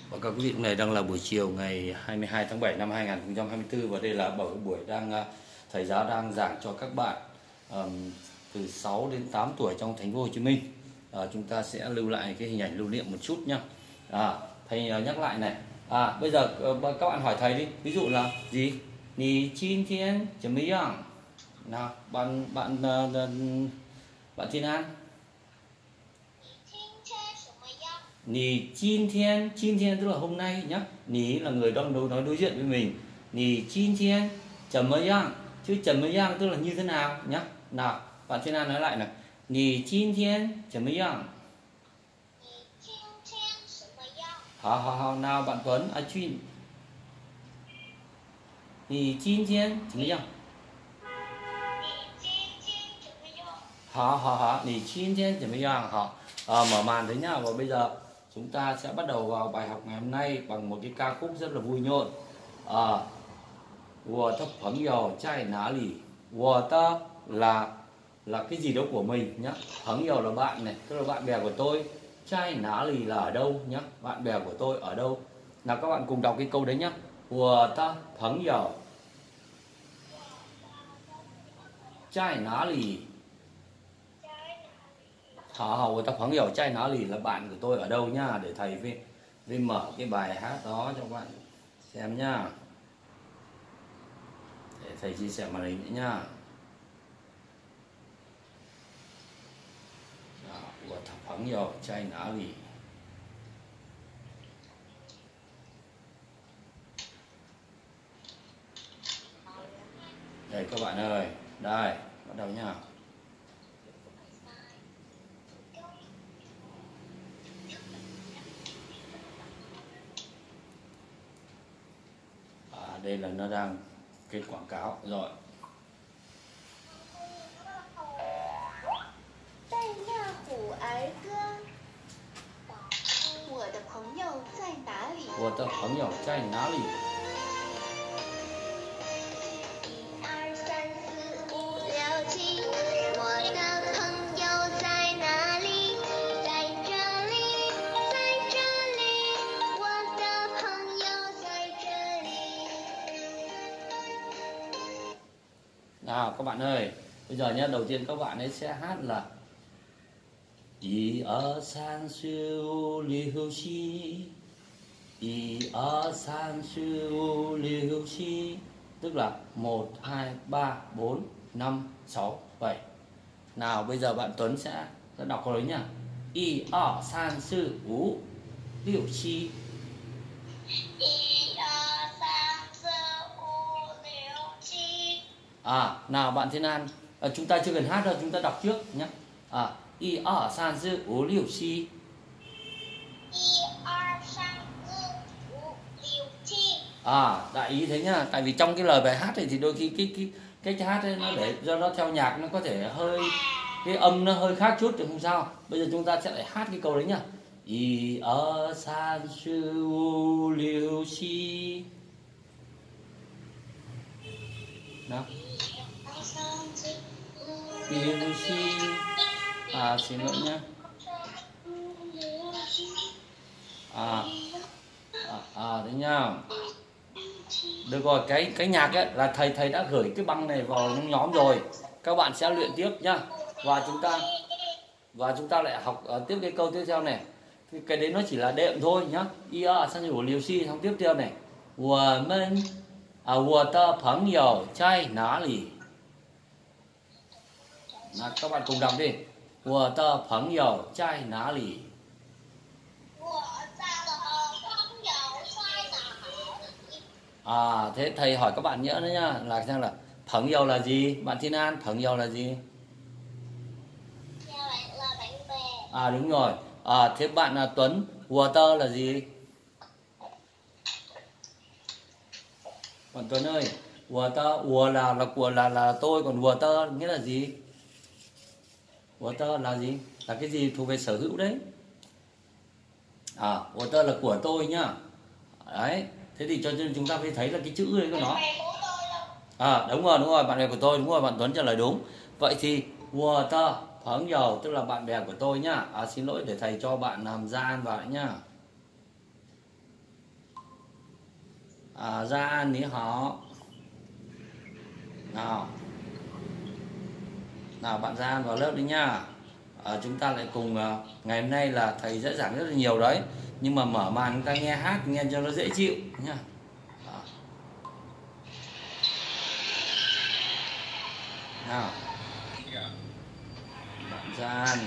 Báo cáo quý vị, hôm nay đang là buổi chiều ngày 22 tháng 7 năm 2024 và đây là buổi thầy giáo đang giảng cho các bạn từ 6 đến 8 tuổi trong thành phố Hồ Chí Minh. Chúng ta sẽ lưu lại cái hình ảnh lưu niệm một chút nhá. Thầy nhắc lại này. Bây giờ các bạn hỏi thầy đi. Ví dụ là gì? Nì chín thiên chấm mấy样? Nào, bạn Thiên An. Nì chín thiên tức là hôm nay nhá. Nì là người đang nói đối diện với mình. Nì chín thiên chấm mấy yang, chứ chấm mấy yang tức là như thế nào nhá. Nào, bạn Thiên An nói lại này. Nì chín thiên chấm mấy yang. Hào, nào bạn Tuấn, chuyên. Nì chín thiên chấm mấy yang. Hào, nì chín thiên chấm mấy yang. Mở màn đấy nhá. Và bây giờ chúng ta sẽ bắt đầu vào bài học ngày hôm nay bằng một cái ca khúc rất là vui nhộn. Wo ta phẳng dầu chai ná lì. Wo ta là cái gì đó của mình nhá. Phẳng dầu là bạn này, tức là bạn bè của tôi. Chai ná lì là ở đâu nhá. Bạn bè của tôi ở đâu. Nào các bạn cùng đọc cái câu đấy nhá. Wo ta phẳng dầu chai ná lì. Người ta phẳng dầu chai ná lì là bạn của tôi ở đâu nhá. Để thầy với mở cái bài hát đó cho các bạn xem nhá. Để thầy chia sẻ màn hình nữa nhá. Của ta phẳng dầu chai ná lì. Đây các bạn ơi. Đây, bắt đầu nhá. Đây là nó đang cái quảng cáo rồi. 拜亚虎儿歌，我的朋友在哪里？ 我的朋友在哪里？ 1、2、3、4、5、6、7，我的朋友在哪里？在这里，在这里，我的朋友在这里。 Nào các bạn ơi, bây giờ nhé, đầu tiên các bạn ấy sẽ hát là 1、2、3、4、5、6、7 1、2、3、4、5、6、7 tức là 1, 2, 3, 4, 5, 6, 7. Nào bây giờ bạn Tuấn sẽ đọc câu đấy nhá. 1、2、3、4、5、6、7 1、2、3、4、5、6、7。 Nào bạn Thiên An, chúng ta chưa cần hát đâu, chúng ta đọc trước nhé. 1、2、3、4、5、6、7 1、2、3、4、5、6、7。 Đại ý thế nhá. Tại vì trong cái lời bài hát này thì đôi khi cái hát ấy nó để do nó theo nhạc nó có thể hơi cái âm nó hơi khác chút thì không sao. Bây giờ chúng ta sẽ lại hát cái câu đấy nhá. 1、2、3、4、5、6、7 nào. 6, xin lỗi nhá. Đấy nhá. Được rồi, cái nhạc ấy là thầy đã gửi cái băng này vào nhóm rồi. Các bạn sẽ luyện tiếp nhá. Và chúng ta lại học tiếp cái câu tiếp theo này. Cái đấy nó chỉ là đệm thôi nhá. 1、2、3、4、5、6 xong tiếp theo này. 我的朋友在哪里? Nào, các bạn cùng đọc đi. 我的朋友在哪里? Thế thầy hỏi các bạn nhớ nữa nhá, là xem là phẳng dầu là gì? Bạn Thiên An, phẳng dầu là gì? Là bạn bè. Đúng rồi. Thế bạn Tuấn, water là gì? Bạn Tuấn ơi, water là tôi, còn water nghĩa là gì? Water là gì? Là cái gì thuộc về sở hữu đấy. Water là của tôi nhá. Đấy. Thế thì cho nên chúng ta phải thấy là cái chữ đấy của nó. Đúng rồi, bạn bè của tôi, đúng rồi, bạn Tuấn trả lời đúng. Vậy thì water, phẳng dầu tức là bạn bè của tôi nhá. Xin lỗi để thầy cho bạn làm gian vào nhá. Gia An ní họ. Nào bạn Gia An vào lớp đi nhá. Chúng ta lại cùng ngày hôm nay là thầy sẽ giảng rất là nhiều đấy, nhưng mà mở màn chúng ta nghe hát nghe cho nó dễ chịu nhá. Nào bạn Gia An.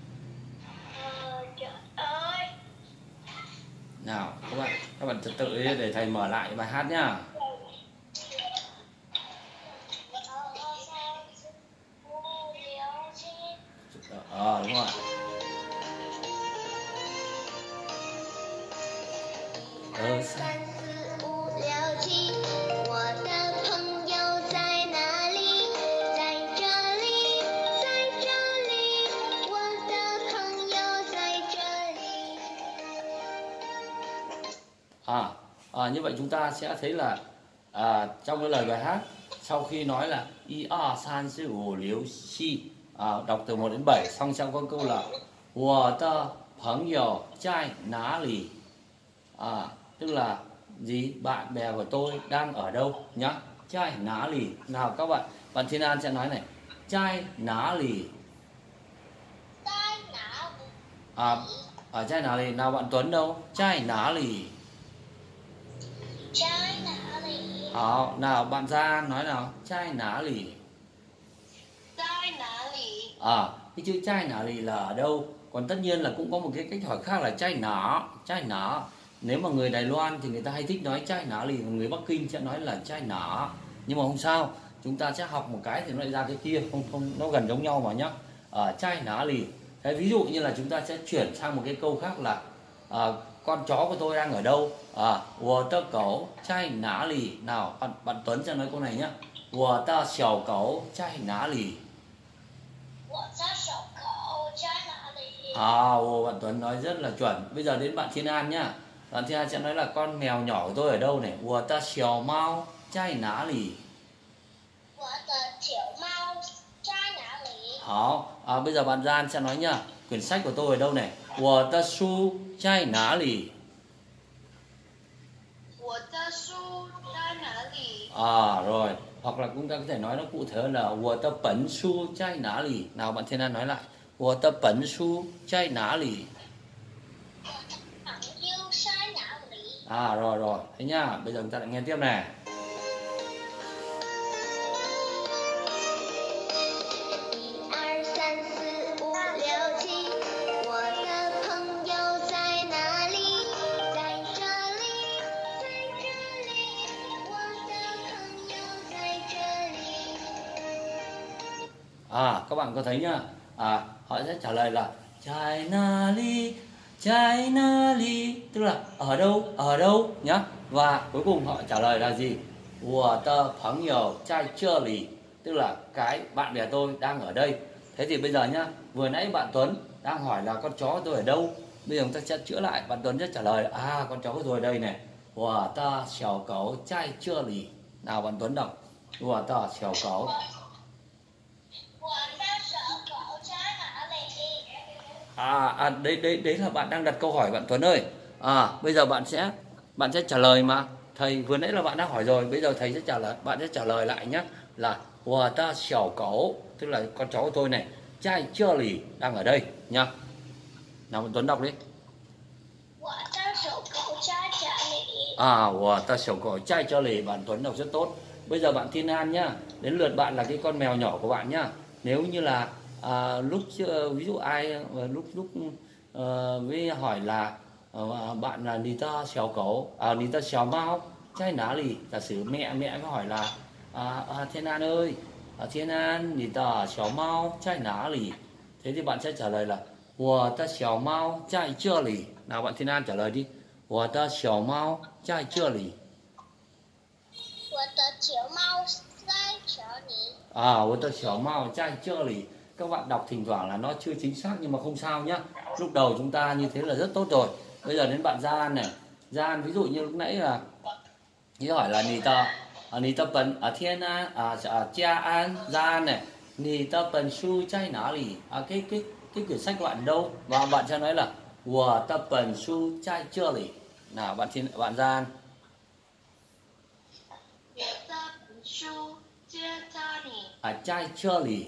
Trời ơi. Nào các bạn trật tự đi để thầy mở lại bài hát nhá. Đúng rồi. Như vậy chúng ta sẽ thấy là trong cái lời bài hát sau khi nói là 1, 2, 3, 4, 5, 6 đọc từ 1 đến 7, xong sau có câu là 我的朋友在哪里, tức là gì, bạn bè của tôi đang ở đâu nhá. Chai ná lì. Nào các bạn Thiên An sẽ nói này, chai ná lì. Chai ná lì. Nào bạn Tuấn đâu, chai ná lì. Nào bạn Gia An nói nào, chai ná lì. Cái chữ chai ná lì là ở đâu. Còn tất nhiên là cũng có một cái cách hỏi khác là chai nã. Nếu mà người Đài Loan thì người ta hay thích nói chai ná lì, còn người Bắc Kinh sẽ nói là chai nã. Nhưng mà không sao, chúng ta sẽ học một cái thì nó lại ra cái kia, không nó gần giống nhau mà nhá. Chai ná lì. Thế ví dụ như là chúng ta sẽ chuyển sang một cái câu khác là con chó của tôi đang ở đâu. 我的狗在哪里. Nào bạn Tuấn sẽ nói câu này nhá. 我的小狗在哪里. Bạn Tuấn nói rất là chuẩn. Bây giờ đến bạn Thiên An nhá. Bạn Thiên An sẽ nói là con mèo nhỏ của tôi ở đâu này. 我的小猫在哪里. Bây giờ bạn Gia An sẽ nói nhá. Quyển sách của tôi ở đâu này. 我的书在哪里. Rồi. Hoặc là chúng ta có thể nói nó cụ thể là 我的本书在哪里. Nào bạn Thiên An nói lại. 我的本书在哪里. Rồi. Thế nhá. Bây giờ chúng ta lại nghe tiếp này. Các bạn có thấy nhá. Họ sẽ trả lời là chai na li, tức là ở đâu nhá. Và cuối cùng họ trả lời là gì, 我的朋友在这里, tức là cái bạn bè tôi đang ở đây. Thế thì bây giờ nhá, vừa nãy bạn Tuấn đang hỏi là con chó của tôi ở đâu. Bây giờ chúng ta sẽ chữa lại. Bạn Tuấn sẽ trả lời con chó của tôi ở đây này. 我的小狗在这里. Nào bạn Tuấn đọc. 我的小狗. Đấy là bạn đang đặt câu hỏi bạn Tuấn ơi. Bây giờ bạn sẽ trả lời mà. Thầy vừa nãy là bạn đã hỏi rồi, bây giờ thầy sẽ trả lời, bạn sẽ trả lời lại nhé. Là 我的小狗, tức là con chó của tôi này, 在这里, đang ở đây nhá. Nào bạn Tuấn đọc đi. 我的小狗在这里. 我的小狗在这里. Bạn Tuấn đọc rất tốt. Bây giờ bạn Thiên An nhá, đến lượt bạn là cái con mèo nhỏ của bạn nhá. Nếu như là lúc ví dụ ai lúc với hỏi là bạn là Nì ta xèo cẩu, Nì ta xèo mau chai ná lì. Giả sử mẹ mới hỏi là Thiên An ơi, Thiên An Nì ta xèo mau chai ná lì. Thế thì bạn sẽ trả lời là 我的小猫在这里. Nào bạn Thiên An trả lời đi. 我的小猫在这里. 我的小猫在这里. 我的小猫在这里. Các bạn đọc thỉnh thoảng là nó chưa chính xác nhưng mà không sao nhá. Lúc đầu chúng ta như thế là rất tốt rồi. Bây giờ đến bạn Gia An này. Gia An ví dụ như lúc nãy là hỏi là Nì ta bẩn Thiên An, Gia An, Gia An này, Nì ta bẩn su chai ná lì. Cái quyển sách của bạn đâu? Và bạn sẽ nói là 我的本书在这里. Nào bạn Gia An. Chai Charlie.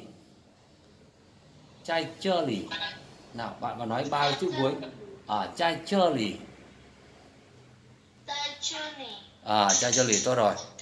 Chai Charlie. Nào bạn vào nói 3 chữ cuối. Chai Charlie. Chai Charlie tốt rồi.